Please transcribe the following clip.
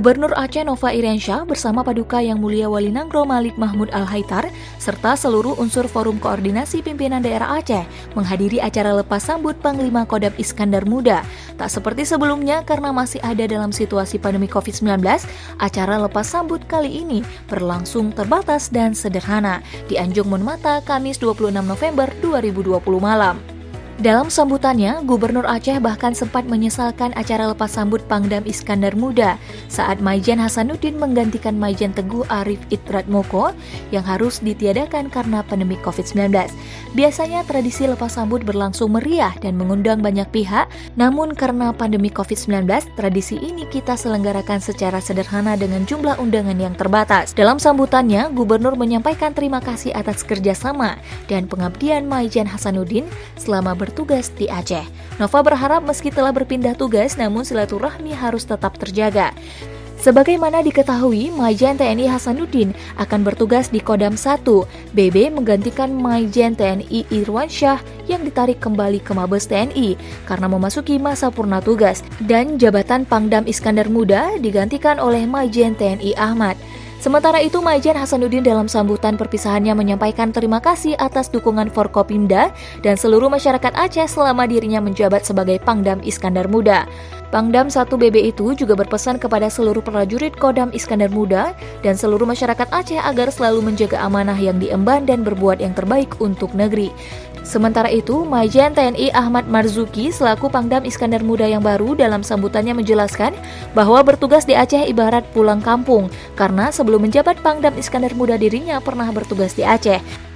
Gubernur Aceh Nova Iriansyah bersama Paduka Yang Mulia Wali Nangro Malik Mahmud Al-Haitar serta seluruh unsur Forum Koordinasi Pimpinan Daerah Aceh menghadiri acara lepas sambut Panglima Kodam Iskandar Muda. Tak seperti sebelumnya karena masih ada dalam situasi pandemi COVID-19, acara lepas sambut kali ini berlangsung terbatas dan sederhana di Anjung Monmata Kamis 26 November 2020 malam. Dalam sambutannya, Gubernur Aceh bahkan sempat menyesalkan acara lepas sambut Pangdam Iskandar Muda saat Maijen Hasanuddin menggantikan Maijen Teguh Arif Idrat Moko yang harus ditiadakan karena pandemi COVID-19. Biasanya tradisi lepas sambut berlangsung meriah dan mengundang banyak pihak, namun karena pandemi COVID-19, tradisi ini kita selenggarakan secara sederhana dengan jumlah undangan yang terbatas. Dalam sambutannya, Gubernur menyampaikan terima kasih atas kerjasama dan pengabdian Maijen Hasanuddin selama bertugas di Aceh. Nova berharap meski telah berpindah tugas, namun silaturahmi harus tetap terjaga. Sebagaimana diketahui, Maijen TNI Hasanuddin akan bertugas di Kodam 1. BB menggantikan Maijen TNI Irwansyah yang ditarik kembali ke Mabes TNI karena memasuki masa purna tugas, dan jabatan Pangdam Iskandar Muda digantikan oleh Maijen TNI Ahmad. Sementara itu, Maijen Hasanuddin dalam sambutan perpisahannya menyampaikan terima kasih atas dukungan Forkopimda dan seluruh masyarakat Aceh selama dirinya menjabat sebagai Pangdam Iskandar Muda. Pangdam 1 BB itu juga berpesan kepada seluruh prajurit Kodam Iskandar Muda dan seluruh masyarakat Aceh agar selalu menjaga amanah yang diemban dan berbuat yang terbaik untuk negeri. Sementara itu, Maijen TNI Ahmad Marzuki selaku Pangdam Iskandar Muda yang baru dalam sambutannya menjelaskan bahwa bertugas di Aceh ibarat pulang kampung karena sebelum menjabat Pangdam Iskandar Muda dirinya pernah bertugas di Aceh.